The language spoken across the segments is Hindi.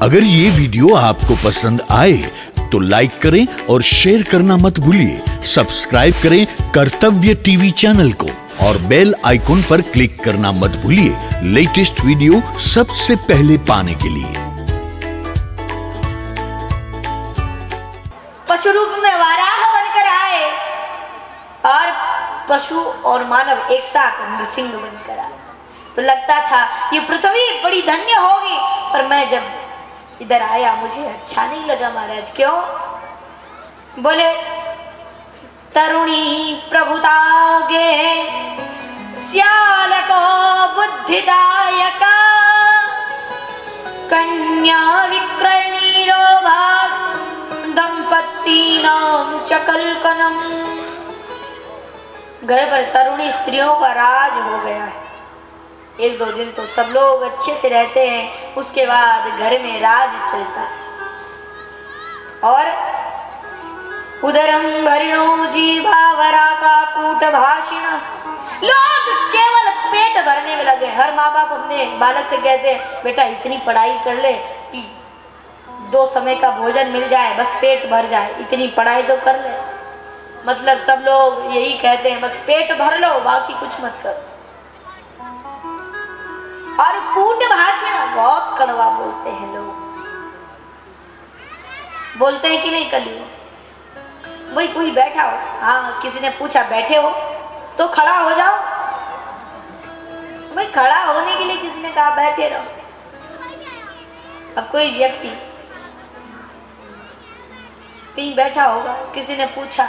अगर ये वीडियो आपको पसंद आए तो लाइक करें और शेयर करना मत भूलिए। सब्सक्राइब करें कर्तव्य टीवी चैनल को और बेल आइकॉन पर क्लिक करना मत भूलिए लेटेस्ट वीडियो सबसे पहले पाने के लिए। पशु रूप में वाराह बनकर आए और पशु और मानव एक साथ नृसिंह बनकर आए तो लगता था ये पृथ्वी बड़ी धन्य होगी, पर मैं जब इधर आया मुझे अच्छा नहीं लगा महाराज। क्यों? बोले तरुणी प्रभुतागे श्याल को बुद्धिदायका कन्या विक्रयणी लोभा दंपत्ति नाम चकलकनम। घर पर तरुणी स्त्रियों का राज हो गया है। एक दो दिन तो सब लोग अच्छे से रहते हैं, उसके बाद घर में राज चलता है। और उदरम भरिणो जीवावरा का कूट भाषिण, लोग केवल पेट भरने में लगे। हर माँ बाप अपने बालक से कहते हैं बेटा इतनी पढ़ाई कर ले कि 2 समय का भोजन मिल जाए, बस पेट भर जाए, इतनी पढ़ाई तो कर ले। मतलब सब लोग यही कहते हैं बस पेट भर लो, बाकी कुछ मत करो। और कूट भाषण बहुत कड़वा बोलते हैं लोग, बोलते हैं कि नहीं कलियो। वही कोई बैठा हो, हाँ किसी ने पूछा बैठे हो तो खड़ा हो जाओ, भाई खड़ा होने के लिए किसी ने कहा बैठे रहो। अब कोई व्यक्ति कहीं बैठा होगा, किसी ने पूछा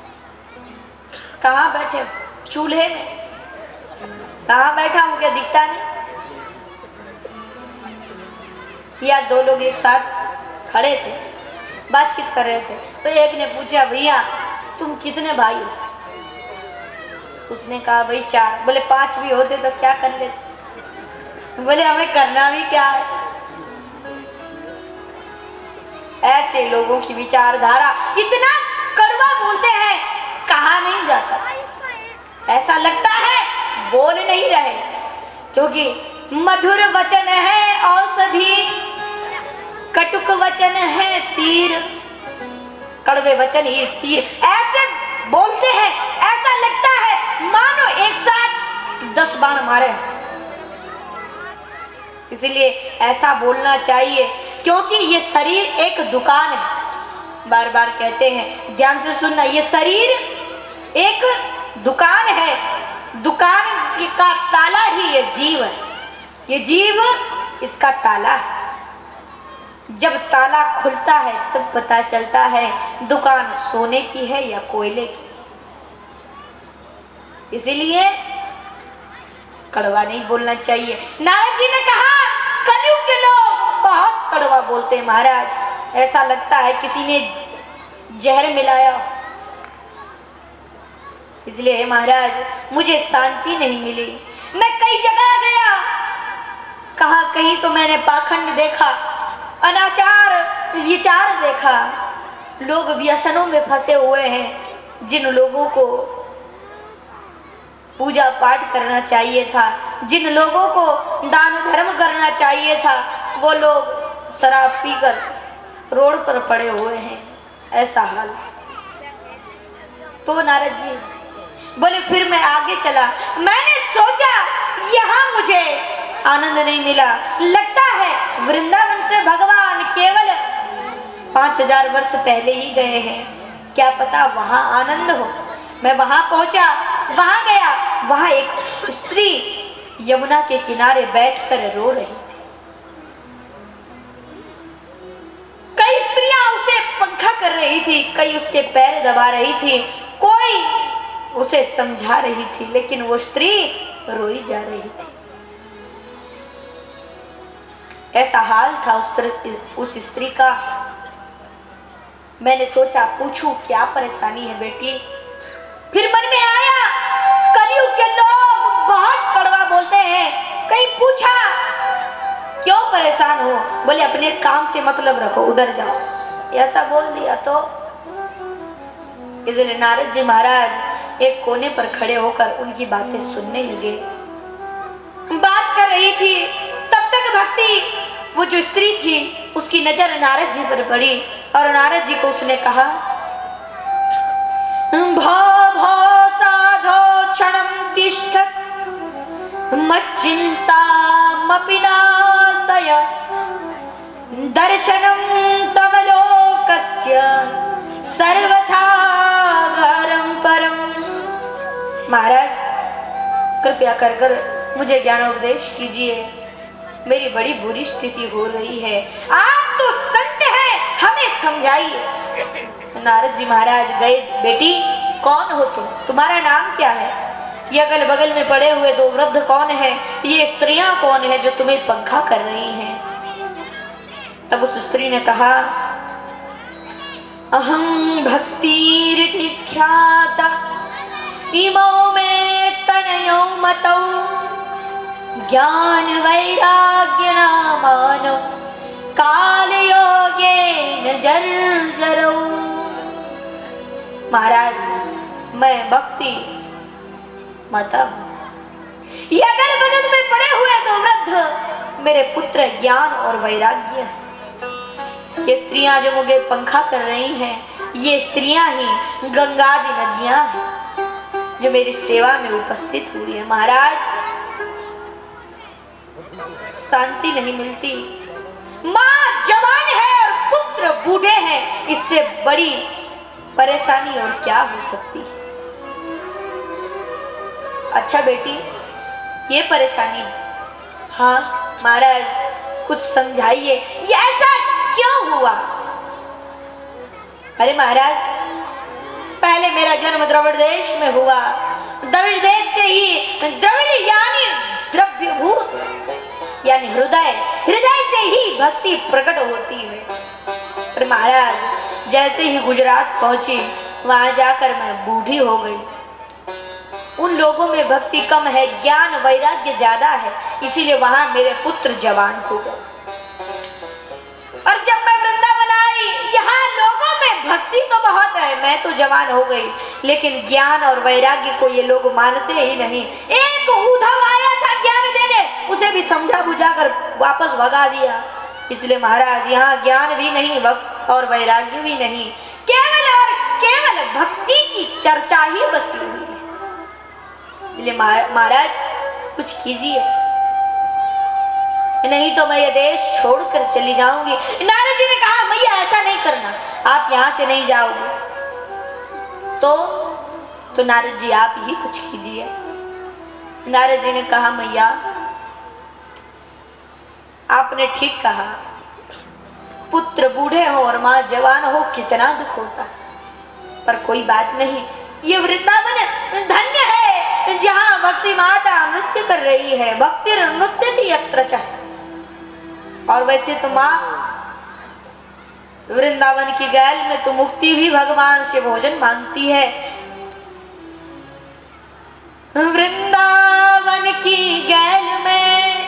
कहाँ बैठे? चूल्हे में। कहाँ बैठा हूँ, क्या दिखता नहीं? या 2 लोग एक साथ खड़े थे, बातचीत कर रहे थे, तो एक ने पूछा भैया तुम कितने भाई हो? उसने कहा भाई 4। बोले 5 भी होते तो क्या कर लेते? बोले हमें करना भी क्या है। ऐसे लोगों की विचारधारा इतना कड़वा बोलते हैं, कहा नहीं जाता। ऐसा लगता है बोल नहीं रहे, क्योंकि मधुर वचन है औषधि, कटुक वचन है तीर। कड़वे वचन ही तीर। ऐसे बोलते हैं, ऐसा लगता है मानो एक साथ 10 बाण मारे। इसलिए ऐसा बोलना चाहिए, क्योंकि ये शरीर एक दुकान है। बार बार कहते हैं, ध्यान से सुनना, ये शरीर एक दुकान है। दुकान का ताला ही ये जीव है। ये जीव इसका ताला है। जब ताला खुलता है तब पता चलता है दुकान सोने की है या कोयले की। इसीलिए कड़वा नहीं बोलना चाहिए। नारद जी ने कहा कलयुग के लोग बहुत कड़वा बोलते हैं महाराज, ऐसा लगता है किसी ने जहर मिलाया। इसलिए महाराज मुझे शांति नहीं मिली। मैं कई जगह गया, कहा कहीं तो मैंने पाखंड देखा, अनाचार विचार देखा। लोग व्यसनों में फंसे हुए हैं। जिन लोगों को पूजा पाठ करना चाहिए था, जिन लोगों को दान धर्म करना चाहिए था, वो लोग शराब पीकर रोड पर पड़े हुए हैं। ऐसा हाल। तो नारद जी बोले फिर मैं आगे चला। मैंने सोचा यहाँ मुझे आनंद नहीं मिला। लगता है वृंदावन से भगवान केवल 5000 वर्ष पहले ही गए हैं, क्या पता वहां आनंद हो। मैं वहां पहुंचा, वहां गया, वहां एक स्त्री यमुना के किनारे बैठकर रो रही थी। कई स्त्रियां उसे पंखा कर रही थी, कई उसके पैर दबा रही थी, कोई उसे समझा रही थी, लेकिन वो स्त्री रोई जा रही थी। ऐसा हाल था उस स्त्री का। मैंने सोचा पूछूं क्या परेशानी है बेटी। फिर मन में आया कलयुग के लोग बहुत कड़वा बोलते हैं। कहीं पूछा क्यों परेशान हो? बोले अपने काम से मतलब रखो, उधर जाओ। ऐसा बोल दिया तो इसलिए नारद जी महाराज एक कोने पर खड़े होकर उनकी बातें सुनने लगे। बात कर रही थी, तब तक भक्ति वो जो स्त्री थी उसकी नजर नारद जी पर पड़ी और नारद जी को उसने कहा, भो भो साधो क्षणं तिष्ठत् मच्चिन्तामपि नाशय दर्शनं तव लोकस्य सर्वथा घरं परम। महाराज कृपया कर मुझे ज्ञानोपदेश कीजिए, मेरी बड़ी बुरी स्थिति हो रही है, आप तो संत हैं, हमें समझाइए। नारद जी महाराज गए, बेटी कौन हो तुम, तुम्हारा नाम क्या है, ये अगल बगल में पड़े हुए दो वृद्ध कौन है, ये स्त्रियां कौन है जो तुम्हें पंखा कर रही हैं। तब उस स्त्री ने कहा, अहं भक्तिरिति ख्याता इमौ में तनयो मतौ ज्ञान वैराग्य नामानो काल योगेन जर्जरौ। महाराज मैं भक्ति माता हूं, ये अगल बगल में पड़े हुए दो वृद्ध मेरे पुत्र ज्ञान और वैराग्य। ये स्त्रियां जो मुझे पंखा कर रही हैं, ये स्त्रियां ही गंगादि नदियां हैं जो मेरी सेवा में उपस्थित हुई है। महाराज शांति नहीं मिलती, माँ जवान है और पुत्र बूढ़े हैं, इससे बड़ी परेशानी और क्या हो सकती है। अच्छा बेटी ये परेशानी, हाँ महाराज कुछ समझाइए, ये ऐसा क्यों हुआ। अरे महाराज पहले मेरा जन्म द्रविड़ देश में हुआ, द्रविड़ देश से ही द्रविड़ यानी द्रव्यभूत यानी हृदय, हृदय से ही भक्ति प्रकट होती है। पर महाराज जैसे ही गुजरात पहुंची वहां जाकर मैं बूढ़ी हो गई। उन लोगों में भक्ति कम है, ज्ञान वैराग्य ज्यादा है, इसीलिए वहां मेरे पुत्र जवान हो गए। और जब मैं वृंदावन आई, यहाँ लोगों में भक्ति तो बहुत है, मैं तो जवान हो गई, लेकिन ज्ञान और वैराग्य को ये लोग मानते ही नहीं। एक उद्धव आया था ज्ञान देने, उसे भी समझा बुझा कर वापस भगा दिया। इसलिए महाराज यहाँ ज्ञान भी नहीं और वैराग्य भी नहीं, केवल और केवल भक्ति की चर्चा ही बसी हुई है। इसलिए महाराज कुछ कीजिए, नहीं तो मैं ये देश छोड़कर चली जाऊंगी। नारद जी ने कहा मैया ऐसा नहीं करना, आप यहाँ से नहीं जाओगे। तो नारद जी आप ही कुछ कीजिए। नारद जी ने कहा मैया आपने ठीक कहा, पुत्र बूढ़े हो और माँ जवान हो कितना दुख होता, पर कोई बात नहीं, ये वृंदावन धन्य है जहाँ भक्ति माता नृत्य कर रही है, भक्ति नृत्य थी यत्र चाहे। और वैसे तो माँ वृंदावन की गैल में तो मुक्ति भी भगवान से भोजन मांगती है। वृंदावन की गैल में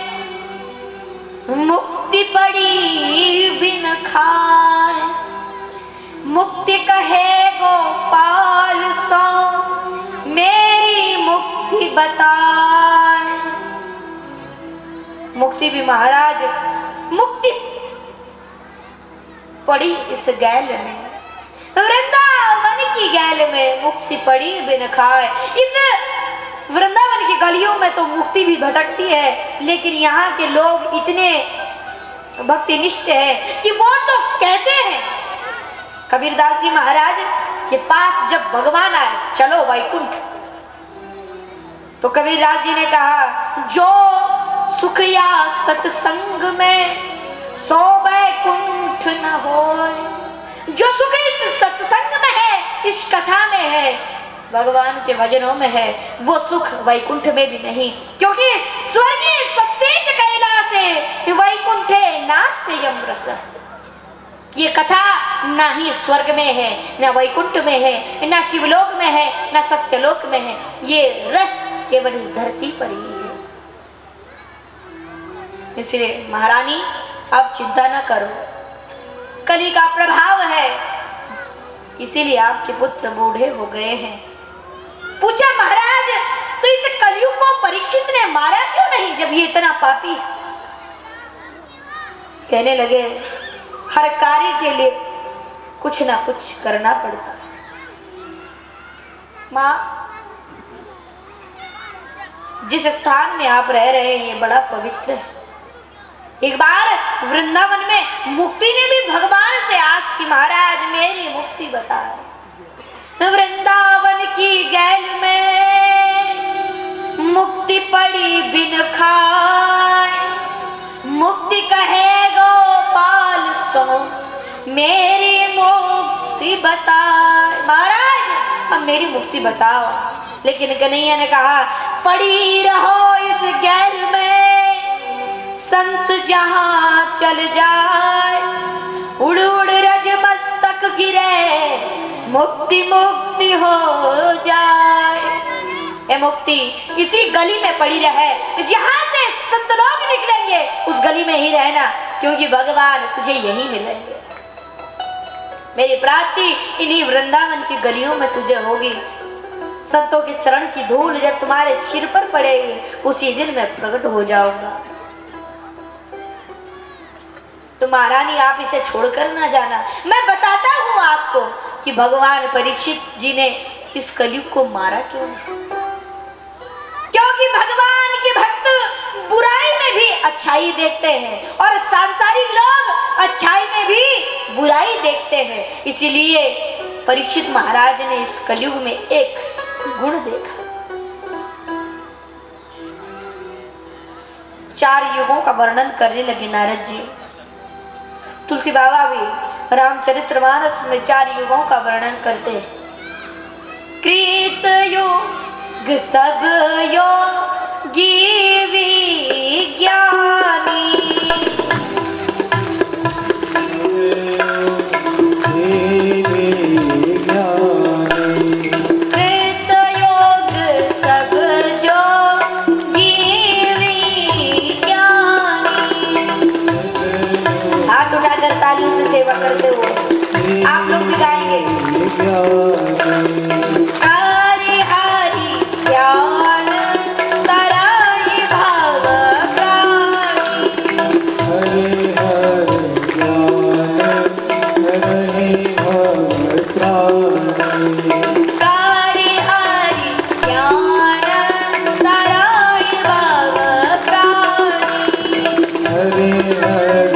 मुक्ति पड़ी बिन खाए, मुक्ति कहे गोपाल सो मेरी मुक्ति बताए। मुक्ति भी महाराज मुक्ति पड़ी इस गैल में, वृंदावन की गैल में मुक्ति पड़ी बिन खाए। इस वृंदावन की गलियों में तो मुक्ति भी भटकती है, लेकिन यहाँ के लोग इतने भक्तिनिष्ठ हैं कि वो तो कहते हैं, कबीरदास जी महाराज के पास जब भगवान आए चलो वैकुंठ, तो कबीरदास जी ने कहा जो सुख या सत्संग में सो वैकुंठ न होए। जो सुख इस सत्संग में है, इस कथा में है, भगवान के भजनों में है, वो सुख वैकुंठ में भी नहीं, क्योंकि स्वर्गीय सत्तेज कैलासे वैकुंठे नास्ते यम रस। ये कथा ना ही स्वर्ग में है, ना वैकुंठ में है, ना शिवलोक में है, ना सत्यलोक में है, ये रस केवल इस धरती पर ही है। इसलिए महारानी आप चिंता न करो, कली का प्रभाव है, इसीलिए आपके पुत्र बूढ़े हो गए हैं। पूछा महाराज तो इस कलयुग को परीक्षित ने मारा क्यों नहीं जब ये इतना पापी है। कहने लगे हर कार्य के लिए कुछ ना कुछ करना पड़ता। माँ, जिस स्थान में आप रह रहे हैं ये बड़ा पवित्र है। एक बार वृंदावन में मुक्ति ने भी भगवान से आस की, महाराज मेरी मुक्ति बताए। वृंदावन की गैल में मुक्ति पड़ी बिन खाए, मुक्ति कहे गोपाल सो मेरी मुक्ति बताए। महाराज अब मेरी मुक्ति बताओ। लेकिन कन्हैया ने कहा पड़ी रहो इस गैल में, संत जहां चल जाए, उड़ उड़ रज मस्तक गिरे, मुक्ति मुक्ति हो जाए। ये मुक्ति इसी गली में पड़ी रहे, जहां से संत लोग निकलेंगे उस गली में ही रहना, क्योंकि भगवान तुझे यही मिलेंगे। मेरी प्राप्ति इन्हीं वृंदावन की गलियों में तुझे होगी। संतों के चरण की धूल जब तुम्हारे सिर पर पड़ेगी उसी दिन मैं प्रकट हो जाऊंगा। तो महारानी आप इसे छोड़कर ना जाना। मैं बताता हूं आपको कि भगवान परीक्षित जी ने इस कलयुग को मारा क्यों नहीं। क्योंकि भगवान के भक्त बुराई में भी अच्छाई देखते हैं और सांसारिक लोग अच्छाई में भी बुराई देखते हैं। इसीलिए परीक्षित महाराज ने इस कलयुग में एक गुण देखा। 4 युगों का वर्णन करने लगे नारद जी। तुलसी बाबा भी रामचरितमानस में 4 युगों का वर्णन करते हैं। कृत युग सब योगी विज्ञानी, सेवा करते हुए आप लोग भी गाएंगे। हरि हरि ज्ञान तराई भाव प्राणी, हरि हरि ज्ञान तराई भाव प्राणी, हरि हरि ज्ञान तराई भाव प्राणी, हरि हरि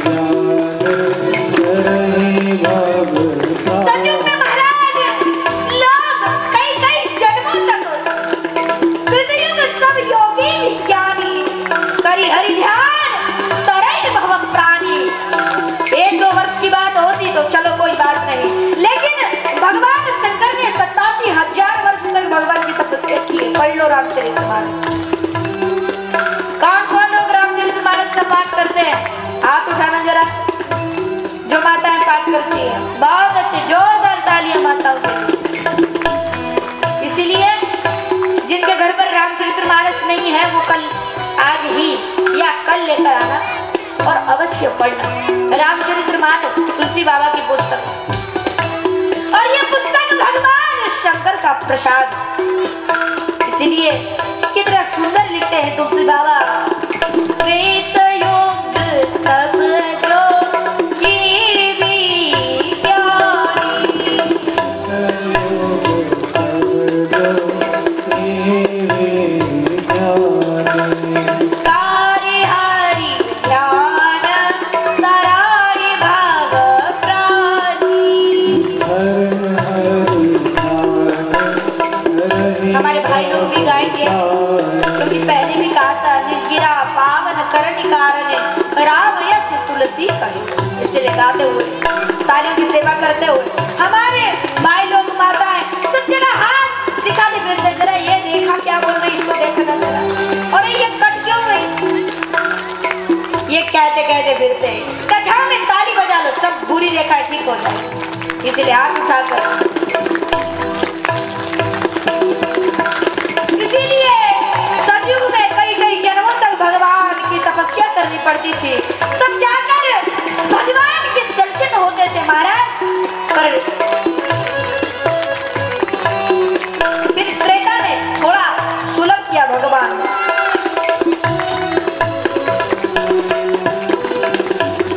तो चलो कोई बात नहीं, लेकिन भगवान शंकर ने 87,000 वर्ष तक भगवान की तपस्या की है। पढ़ लो रामचरितमानस। कौन लोग रामचरितमानस का पाठ करते हैं? हाथ उठाना जरा। जो माताएं पाठ करती है बहुत अच्छे, जोरदार तालियां माताओं के लिए। इसीलिए जिनके घर पर रामचरितमानस नहीं है वो कल आज ही या कल लेकर आना और अवश्य पढ़ना रामचरितमानस, तुलसी बाबा की पुस्तक। और ये पुस्तक भगवान शंकर का प्रसाद। इसीलिए कितना सुंदर लिखते हैं तुलसी बाबा। प्रेत योग सब योगी इसलिए गाते हुए तालियों की सेवा करते हुए हमारे भाई लोग माताएं सब जगह हाथ दिखाते फिरते, जरा ये देखा क्या बोल रही, इसको देखना जरा, और ये कट क्यों गई, ये कहते कहते फिरते हैं। कथा में ताली बजा लो, सब बुरी रेखा ठीक हो जाए। इसलिए हाथ उठाकर, इसीलिए सतयुग में कई जन्मों तक भगवान की तपस्या करनी पड़ती थी, तब जाकर भगवान के दर्शन होते थे महाराज। पर फिर त्रेता में थोड़ा सुलभ किया भगवान।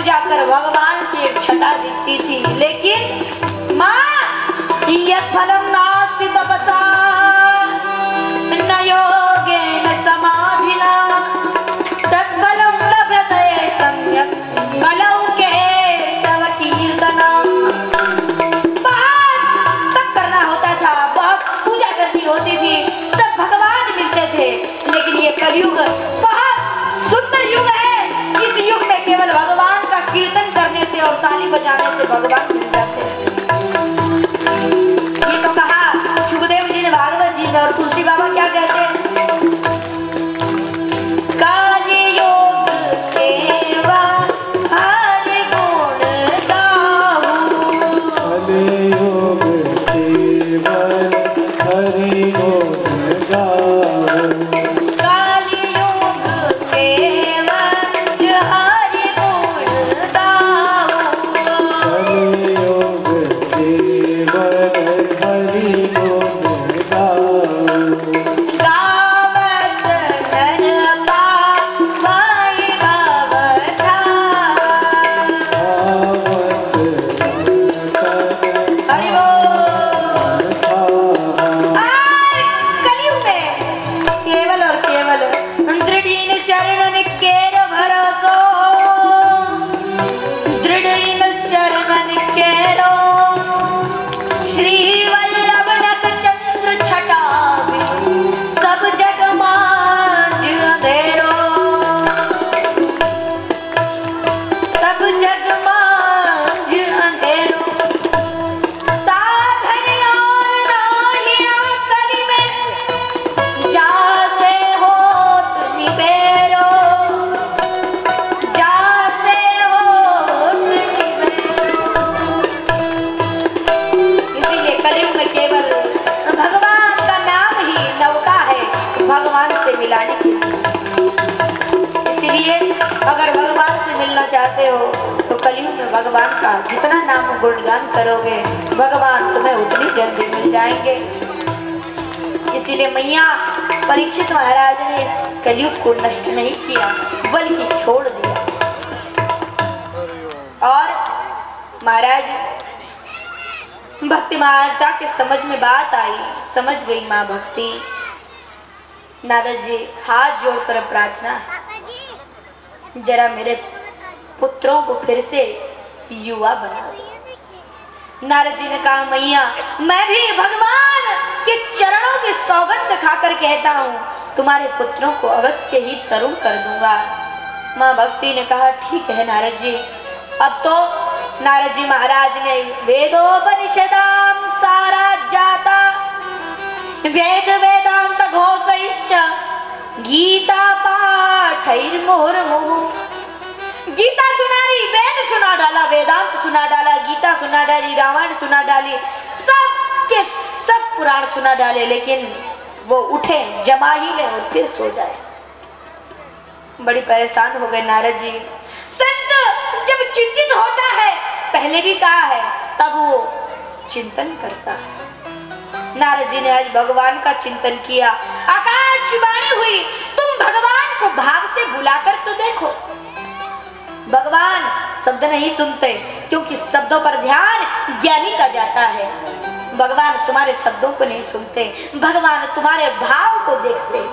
तब जाकर भगवान की एक छटा दिखती थी। लेकिन माँ यत् फलं नास्ति तपसा न योगेन समाधिना तत्फलं लभते सम्यक् कलौ केशव कीर्तनम्। बहुत तप करना होता था, बहुत पूजा करनी होती थी, तब भगवान मिलते थे। लेकिन ये कलयुग बहुत सुंदर युग है। इस युग में केवल भगवान का कीर्तन करने से और ताली बजाने से भगवान मिल जाते हैं। ये तो कहा सुखदेव जी ने भागवत जी में। और तुलसी बाबा क्या कहते हैं? कलियुग केवा हरि गुण गाऊं, कलियुग केवल हरि गुण गाऊं, कलियुग केवल हरि गुण गाऊं, कलियुग केवल हरि गुण गाऊं, गावत नर पावई भवधाम। हरि बोल। कलयुग में केवल और केवल दृढ़ चरण केर भरोसो, दृढ़ चरण केरो श्री वल्लभ नख चंद्र छटा सब जग मांझ अंधेरो, सब जग मांझ अंधेरो। साधन और नाहिया कली में जासे होत निबेरो, जासे होत निबेरो। इसीलिए कलयुग में केवल भगवान का नाम ही नौका है भगवान से मिलाने के लिए। इसलिए अगर भगवान से मिलना चाहते हो तो कलयुग में भगवान का जितना नाम गुणगान करोगे भगवान तुम्हें उतनी जल्दी मिल जाएंगे। इसीलिए मैया परीक्षित महाराज ने इस कलयुग को नष्ट नहीं किया बल्कि छोड़ दिया। और महाराज भक्ति माता के समझ में बात आई, समझ गई माँ भक्ति। नारद जी हाथ जोड़कर प्रार्थना, जरा मेरे पुत्रों को फिर से युवा बना दो। नारद जी ने कहा मैया मैं भी भगवान के चरणों की सौगंध खाकर कहता हूँ तुम्हारे पुत्रों को अवश्य ही तरुण कर दूंगा। माँ भक्ति ने कहा ठीक है नारद जी। अब तो नारद जी महाराज ने वेदोपनिषदाम सारा जाता वेद वेदांत घोषैश्च गीता पाठैर्मुहुर्मुहुः। गीता सुना ली, वेद सुना डाला, वेदांत सुना डाला, गीता सुना डाली, रामायण सुना डाली, सब के सब पुराण सुना डाले। लेकिन वो उठे जमा ही ले और फिर सो जाए। बड़ी परेशान हो गए नारद जी। संत जब चिंतित होता है, पहले भी कहा है, तब वो चिंतन करता है। नारद जी ने आज भगवान का चिंतन किया। आकाशवाणी हुई, तुम भगवान को भाव से बुलाकर तो देखो। भगवान शब्द नहीं सुनते क्योंकि शब्दों पर ध्यान ज्ञानी का जाता है। भगवान तुम्हारे शब्दों को नहीं सुनते, भगवान तुम्हारे भाव को देखते।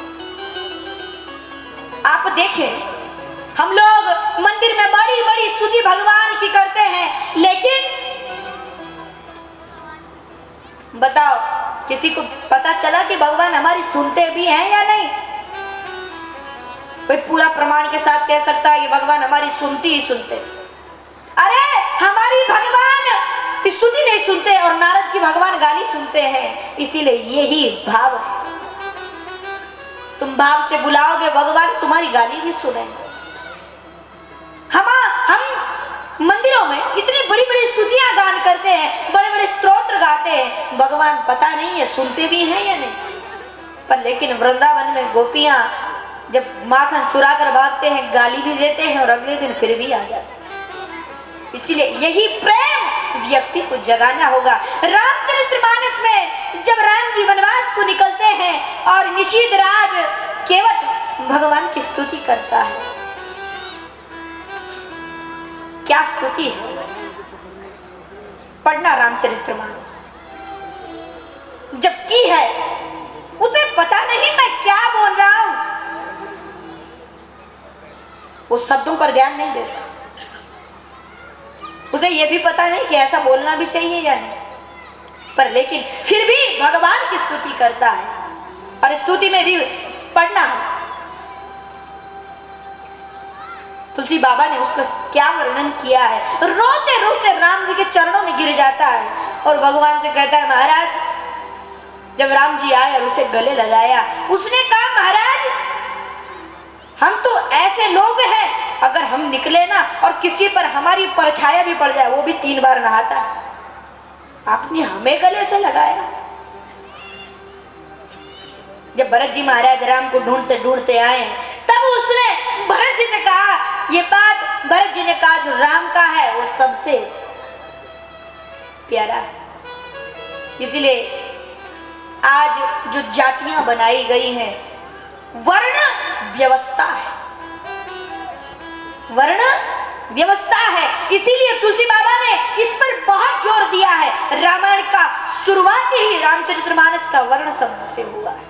आप देखें, हम लोग मंदिर में बड़ी बड़ी स्तुति भगवान की करते हैं, लेकिन बताओ किसी को पता चला कि भगवान हमारी सुनते भी हैं या नहीं? कोई पूरा प्रमाण के साथ कह सकता है कि भगवान हमारी सुनती ही सुनते। अरे हमारी भगवान स्तुति नहीं सुनते और नारद की भगवान गाली सुनते हैं। इसीलिए यही भाव है, तुम भाव से बुलाओगे भगवान तुम्हारी गाली भी सुनेंगे। हम मंदिरों में इतनी बड़ी बड़ी स्तुतियां गान करते हैं, बड़े बड़े स्तोत्र गाते हैं, भगवान पता नहीं है सुनते भी हैं या नहीं। पर लेकिन वृंदावन में गोपियां जब माखन चुरा कर भागते हैं, गाली भी देते हैं और अगले दिन फिर भी आ जाते हैं। इसीलिए यही प्रेम व्यक्ति को जगाना होगा। रामचरितमानस में जब राम जी वनवास को निकलते हैं और निषीद राज केवट भगवान की स्तुति करता है, क्या स्तुति है। पढ़ना रामचरितमानस, जब की है उसे पता नहीं मैं क्या बोल रहा हूं, वो शब्दों पर ध्यान नहीं देता, उसे यह भी पता नहीं कि ऐसा बोलना भी चाहिए या नहीं, पर लेकिन फिर भी भगवान की स्तुति करता है और स्तुति में भी पढ़ना है। तुलसी बाबा ने उसका क्या वर्णन किया है, रोते रोते राम जी के चरणों में गिर जाता है और भगवान से कहता है महाराज, जब राम जी आए और उसे गले लगाया, उसने कहा महाराज हम तो ऐसे लोग हैं, अगर हम निकले ना और किसी पर हमारी परछाया भी पड़ जाए, वो भी 3 बार नहाता है, आपने हमें गले से लगाया। जब भरत जी महाराज राम को ढूंढते ढूंढते आए, तब उसने भरत जी से कहा, ये बात भरत जी ने कहा जो राम का है वो सबसे प्यारा है। इसलिए आज जो जातियां बनाई गई हैं, वर्ण व्यवस्था है, वर्ण व्यवस्था है। इसीलिए तुलसी बाबा ने इस पर बहुत जोर दिया है। रामायण का शुरुआत ही रामचरितमानस का वर्ण शब्द से हुआ है।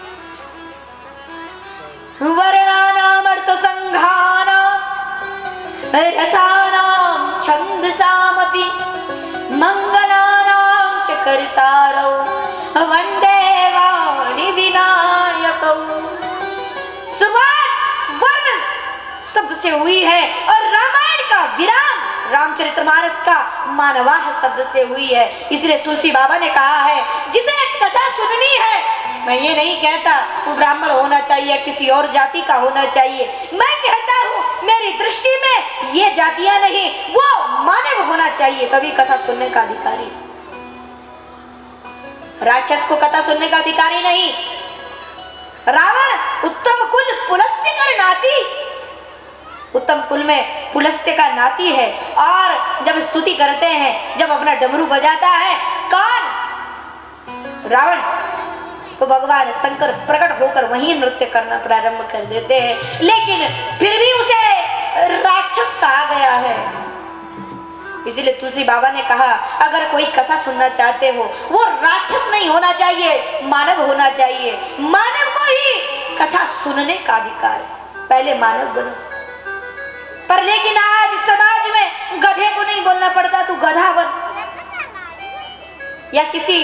वर्णानाम अर्थ संघानाम रसानाम छंदसामपि मंगलानाम च कर्तारौ वंदे वाणी विनायकौ। शुरुआत वर्ण शब्द से हुई है और रामायण का विराम रामचरितमानस का मानवाह शब्द से हुई है। इसलिए तुलसी बाबा ने कहा है, जिसे कथा सुननी है, मैं ये नहीं कहता वो ब्राह्मण होना चाहिए, किसी और जाति का होना चाहिए, मैं कहता हूँ मेरी दृष्टि में ये जातियां नहीं, वो मानव होना चाहिए, तभी कथा सुनने का अधिकारी। राक्षस को कथा सुनने का अधिकारी नहीं। रावण उत्तम कुल पुलस्त्य कर नाती, उत्तम कुल में पुलस्त्य का नाती है, और जब स्तुति करते हैं, जब अपना डमरू बजाता है कौन? रावण। तो भगवान शंकर प्रकट होकर वहीं नृत्य करना प्रारंभ कर देते हैं, लेकिन फिर भी उसे राक्षस कहा गया है। इसीलिए तुलसी बाबा ने कहा, अगर कोई कथा सुनना चाहते हो, वो राक्षस नहीं होना चाहिए, मानव होना चाहिए। मानव को ही कथा सुनने का अधिकार है, पहले मानव बनो। पर लेकिन आज समाज में गधे को नहीं बोलना पड़ता, तू गधा बन, या किसी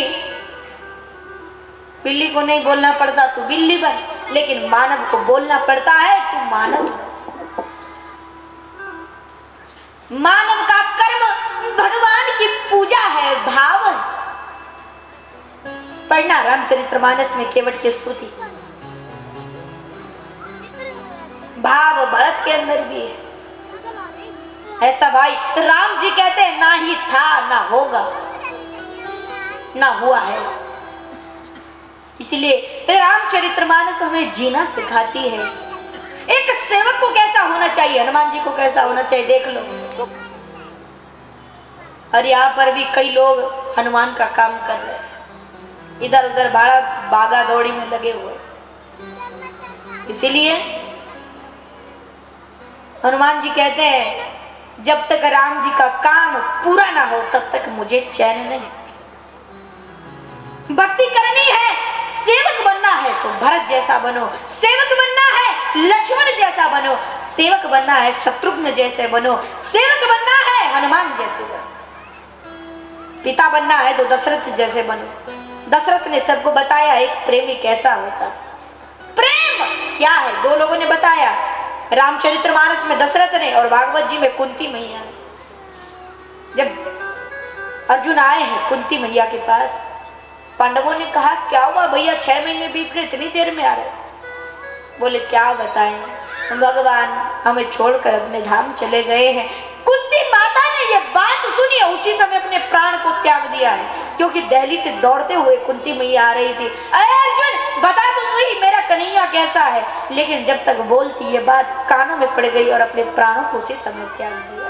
बिल्ली को नहीं बोलना पड़ता, तू बिल्ली बन, लेकिन मानव को बोलना पड़ता है, तू मानव। मानव का कर्म भगवान की पूजा है, भाव है। पढ़ना रामचरितमानस में केवट की स्तुति, भाव भरत के अंदर भी है। ऐसा भाई राम जी कहते हैं, ना ही था ना होगा ना हुआ है। इसलिए रामचरितमानस हमें जीना सिखाती है। एक सेवक को कैसा होना चाहिए, हनुमान जी को कैसा होना चाहिए, देख लो। और यहाँ पर भी कई लोग हनुमान का काम कर रहे हैं, इधर उधर भागा दौड़ी में लगे हुए। इसीलिए हनुमान जी कहते हैं, जब तक राम जी का काम पूरा ना हो तब तक मुझे चैन नहीं। भक्ति करनी है, सेवक बनना है तो भरत जैसा बनो, सेवक बनना है लक्ष्मण जैसा बनो, सेवक बनना है शत्रुघ्न जैसे बनो, सेवक बनना है हनुमान जैसे बनो, पिता बनना है तो दशरथ जैसे बनो। दशरथ ने सबको बताया एक प्रेमी कैसा होता, प्रेम क्या है, 2 लोगों ने बताया, रामचरितमानस में दशरथ ने और भागवत जी में कुंती मैया ने। जब अर्जुन आए हैं कुंती मैया के पास, पांडवों ने कहा क्या हुआ भैया, 6 महीने बीत गए, इतनी देर में आ रहे। बोले क्या बताएं, भगवान हमें छोड़कर अपने धाम चले गए हैं। कुंती माता ने ये बात सुनी, उसी समय अपने प्राण को त्याग दिया है, क्योंकि दिल्ली से दौड़ते हुए कुंती मैया आ रही थी, अरे अर्जुन बता तो सही मेरा कन्हैया कैसा है। लेकिन जब तक बोलती ये बात कानों में पड़ गई और अपने प्राणों को उसी समय त्याग दिया।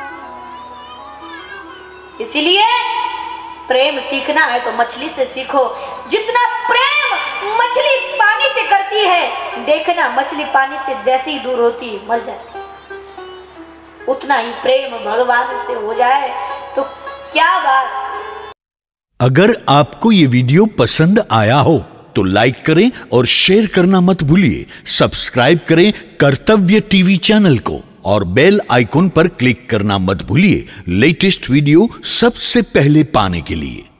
इसीलिए प्रेम सीखना है तो मछली से सीखो। जितना प्रेम मछली पानी से करती है, देखना मछली पानी से जैसे ही दूर होती है मर जाती है, उतना ही प्रेम भगवान से हो जाए तो क्या बात। अगर आपको ये वीडियो पसंद आया हो तो लाइक करें और शेयर करना मत भूलिए। सब्सक्राइब करें कर्तव्य टीवी चैनल को और बेल आइकॉन पर क्लिक करना मत भूलिए लेटेस्ट वीडियो सबसे पहले पाने के लिए।